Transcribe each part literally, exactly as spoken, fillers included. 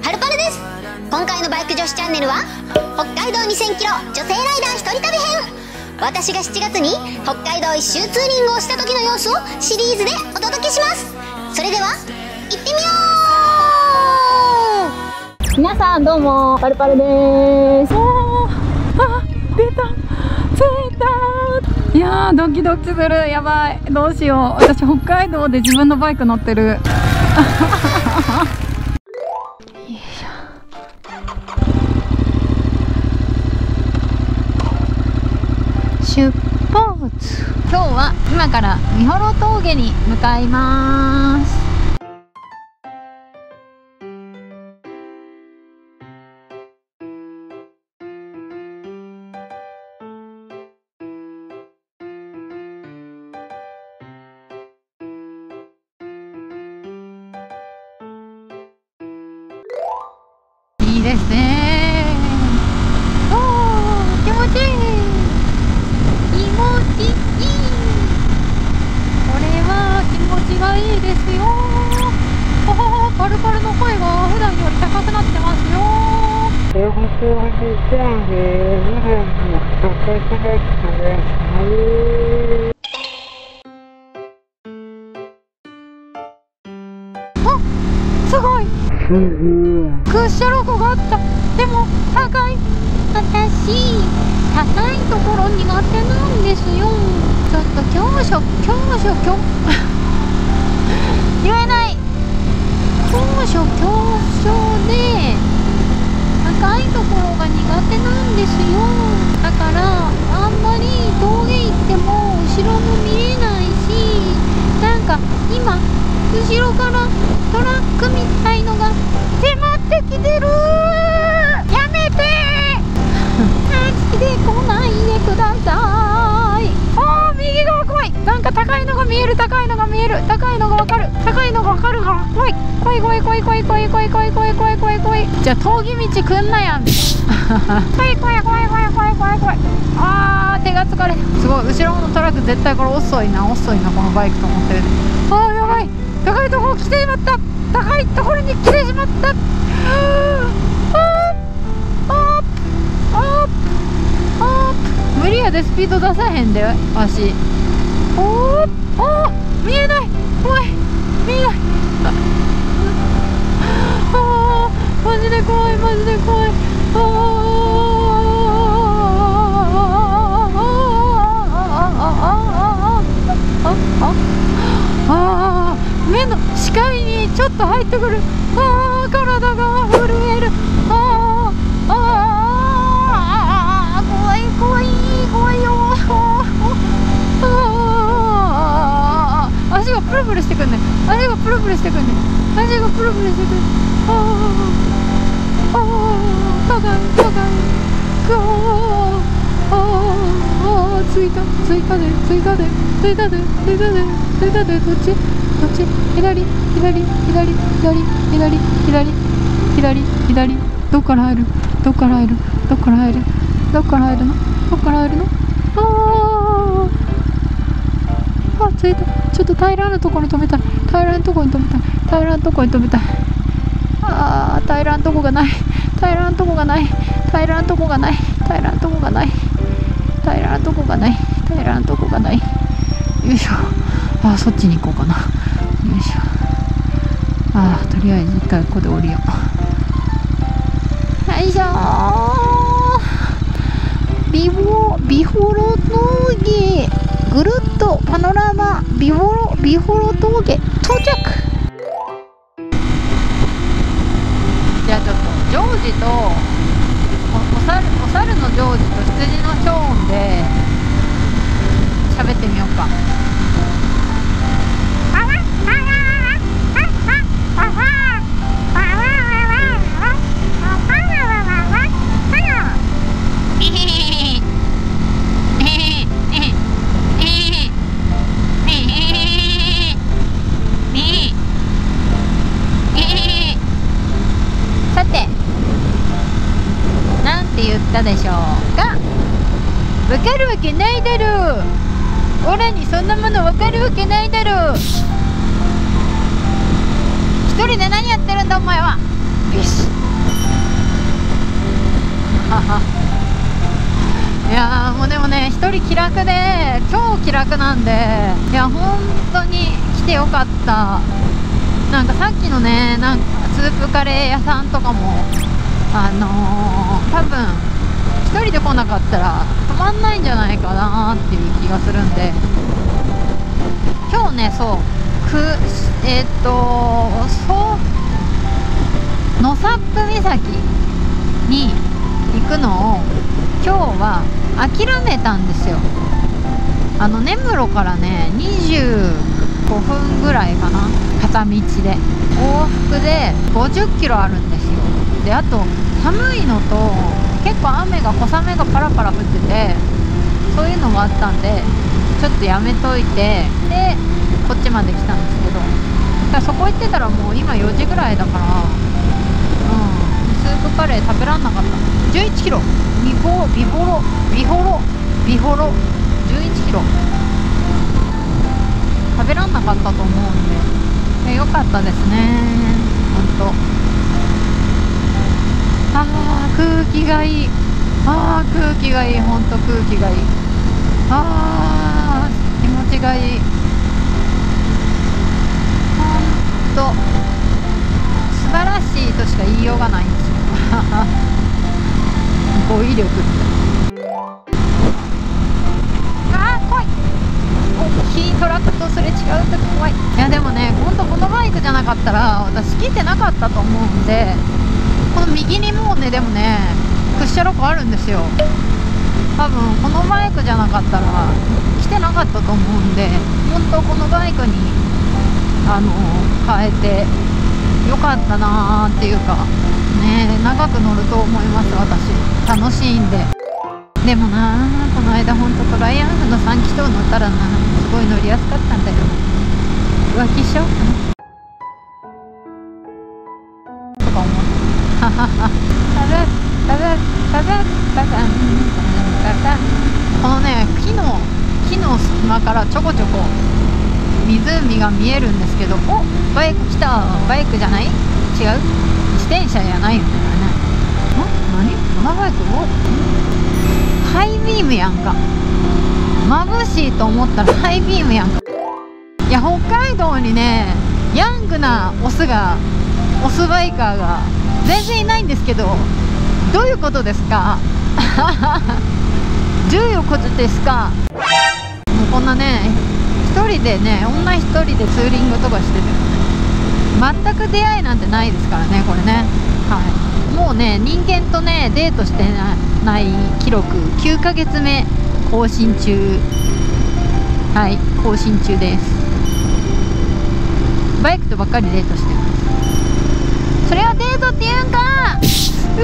はるぱるです。今回のバイク女子チャンネルは北海道にせんキロ女性ライダー一人旅編。私がしちがつに北海道一周ツーリングをした時の様子をシリーズでお届けします。それでは行ってみよう。 皆さんどうも、パルパルでーす。おー、あ、出た、着いたー。いやー、ドキドキする。やばい、どうしよう。私北海道で自分のバイク乗ってる。よいしょ。出発。今日は今から三幌峠に向かいます。いいですね。おー、気持ちいい。気持ちいい。これは気持ちがいいですよ。おー、パルパルの声が普段より高くなってますよ。 パルパルの声が普段より高くなってますよ。 あ、すごい。クッシャロコがあった。でも高い。私高いところ苦手なんですよ。ちょっと強所強所強言えない。強所強所で高いところが苦手なんですよ。だからあんまり峠行っても後ろも見れないし、なんか今後ろからトラックみたいのが迫ってきてる。やめてマジで来ないでください。あー、右側怖い。なんか高いのが見える、高いのが見える、高いのがわかる、高いのがわかるから怖い怖い怖い怖い怖い怖い怖い怖い怖い怖い怖い怖い。じゃあ峠道くんなやん。怖い怖い怖い怖い怖い怖い怖い。あー、手が疲れ。すごい、後ろのトラック絶対これ遅いな遅いなこのバイクと思ってる。あー、やばい、高いところ来てしまった。高いところに来てしまった。無理やで、スピード出さへんで足。おーおー、見えない、怖い、見えない。あー、マジで怖い、マジで怖い。ああ、目の視界にちょっと入ってくる。ああ、体が震える。ああ、ああ、怖い怖い怖いよ。ああ、足がプルプルしてくんね。足がプルプルしてくんね。足がプルプルしてくる。ああ、ああ、高い高い。ああ、着いた着いたで着いたで着いたで着いたで着いたで。どっちどっち。左左左左左左左左。どっから入るどっから入るどっから入るどっから入るのどっから入るの。ああ、あ、着いた。ちょっと平らなところに止めたい。平らなところに止めたい。平らなところに止めたい。ああ、平らなとこがない。平らなとこがない。平らなとこがない。平らなとこがない。平らなとこがない。平らなとこがない。よいしょ。あ、そっちに行こうかな。よいしょ。あー、とりあえず一回ここで降りよう。よいしょー。ビボビホロ峠ぐるっとパノラマビホロビホロ峠到着。じゃあちょっとジョージとお, お猿お猿のジョージと羊のショーンで喋ってみようか。さて、なんて言ったでしょうか。わかるわけないだろう。オラにそんなものわかるわけないだろう。一人で何やってるんだお前は。よし。 いやーもうでもね、一人気楽で超気楽なんで、いや本当に来てよかった。なんかさっきのね、なんかスープカレー屋さんとかもあのー、多分一人で来なかったら止まんないんじゃないかなっていう気がするんで、今日ね、そうくえー、っとそう野サップ岬に行くのを今日は諦めたんですよ。あの根室からねにじゅうごふんぐらいかな、片道で往復でごじゅっキロあるんですよ。であと寒いのと結構雨が小雨がパラパラ降ってて、そういうのがあったんでちょっとやめといて、でこっちまで来たんですけど、だからそこ行ってたらもう今よじぐらいだから、うん、スープカレー食べらんなかった。じゅういちキロビボビボロビホロビホロじゅういちキロ食べらんなかったと思うんで、よかったですね。ほんとあー空気がいい、あー空気がいい、ほんと空気がいい、あー気持ちがいい、ほんと素晴らしいとしか言いようがないんですよ語彙力みたいな。あー怖い、大きいトラックとすれ違うと怖い。いやでもね、ほんとこのバイクじゃなかったら私来てなかったと思うんで、この右にもうね、でもね屈斜路湖あるんですよ。多分このバイクじゃなかったら来てなかったと思うんで、本当このバイクにあの変えてよかったなーっていうかね、長く乗ると思います。私楽しいんで。でもなー、この間ほんとトライアンフのさん気筒乗ったらな、すごい乗りやすかったんだけど、浮気しちゃおうかなとか思ってはははこのね、木の木の隙間からちょこちょこ湖が見えるんですけど、おバイク来た、バイクじゃない、違う、自転車じゃないよね、あれね、ん何このバイク、おハイビームやんか、眩しいと思ったらハイビームやんか。いや北海道にねヤングなオスがオスバイカーが全然いないんですけど、どういうことですかどういうことですか。もうこんなね一人でね、女一人でツーリングとかしてて全く出会いなんてないですからね、これね。はい、もうね人間とねデートしてない記録きゅうかげつめ更新中、はい更新中です。バイクとばっかりデートしてます。それをデートって言うんか。う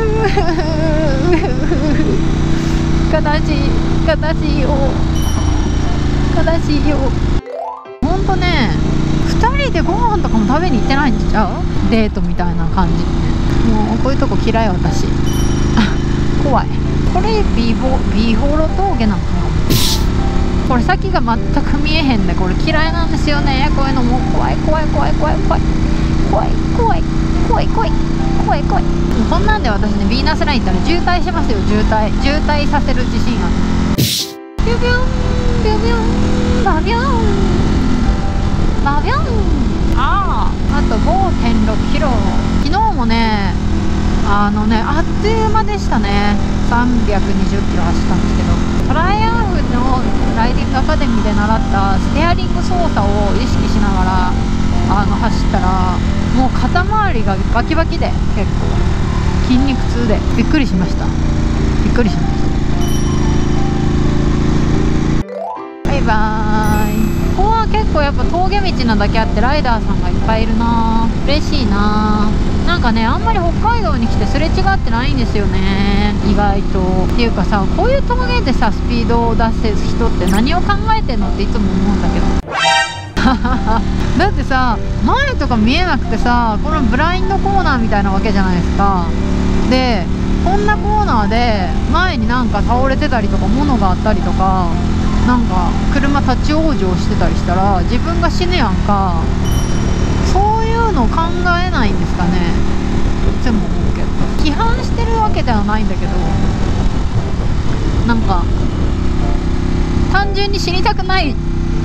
悲しい悲しいよ悲しいよ。ほんとねふたりでご飯とかも食べに行ってないんちゃう、デートみたいな感じでね。もうこういうとこ嫌い私怖い。これビボビホロ峠なんかな、これ先が全く見えへんで、これ嫌いなんですよね。こういうのも怖い怖い怖い怖い怖い怖い怖い怖い怖い怖い怖い。こんなんで私ねヴィーナスライン行ったら渋滞しますよ。渋滞渋滞させる自信ある。ビュビュンビュビュンバビュンバビュン。あああと ごてんろくキロ。昨日もねあのねあっという間でしたね。さんびゃくにじゅっキロ走ったんですけど、トライアンフのライディングアカデミーで習ったステアリング操作を意識しながらあの走ったら、もう肩周りがバキバキで結構筋肉痛でびっくりしました。びっくりしました。バイバーイ。ここは結構やっぱ峠道なだけあってライダーさんがいっぱいいるな。嬉しいな。なんかねあんまり北海道に来てすれ違ってないんですよね、意外と。っていうかさ、こういう峠でさスピードを出す人って何を考えてんのっていつも思うんだけどだってさ前とか見えなくてさ、このブラインドコーナーみたいなわけじゃないですか。でこんなコーナーで前になんか倒れてたりとか物があったりとか、なんか車立ち往生してたりしたら自分が死ぬやんか。そういうの考えないんですかね、いつも思うけど。批判してるわけけではないんだけど、なんか単純に死にたくない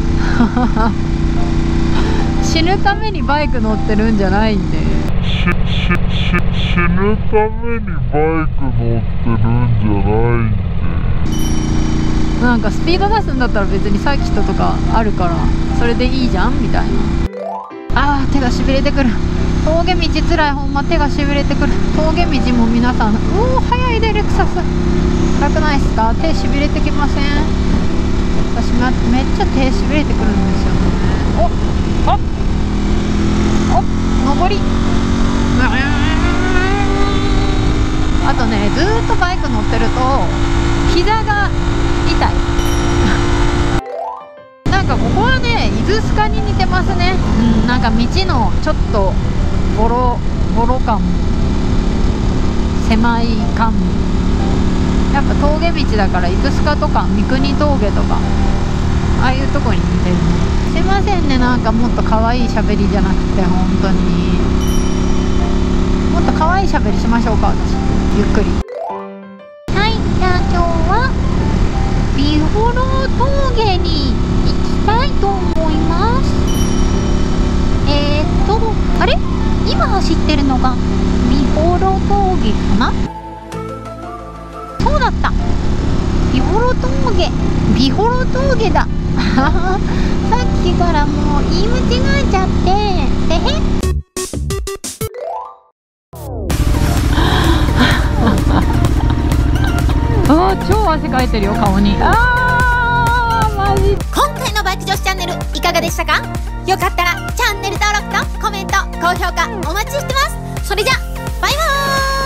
死ぬためにバイク乗ってるんじゃないんで、 ししし死ぬためにバイク乗ってるんじゃないんで、 なんかスピード出すんだったら別にサーキットとかあるからそれでいいじゃんみたいな。あー手がしびれてくる。峠道つらい、ほんま手がしびれてくる。峠道も皆さん、うお速いでレクサス辛くないっすか？手しびれてきません？私めっちゃ手しびれてくるんですよね。おっおっおっ上り、あとね、ずーっとバイク乗ってると膝が痛いなんかここはね、伊豆スカに似てますね。うん、なんか道のちょっとボロボロ感も狭い感も、やっぱ峠道だから伊豆スカとか三国峠とかああいうとこに似てるね。すいませんね、なんかもっと可愛い喋りじゃなくて、本当にもっと可愛い喋りしましょうか、私ゆっくり。はい、じゃあ今日は美幌峠に行きたいと思います。えーっとあれ、今走ってるのが美幌峠かな。そうだった、美幌峠、美幌峠ださっきからもう言い間違えちゃってえへあー超汗かいてるよ顔に。あーマジ。 今回のバイク女子チャンネルいかがでしたか？よかったらチャンネル登録とコメント、高評価お待ちしてます。それじゃバイバーイ。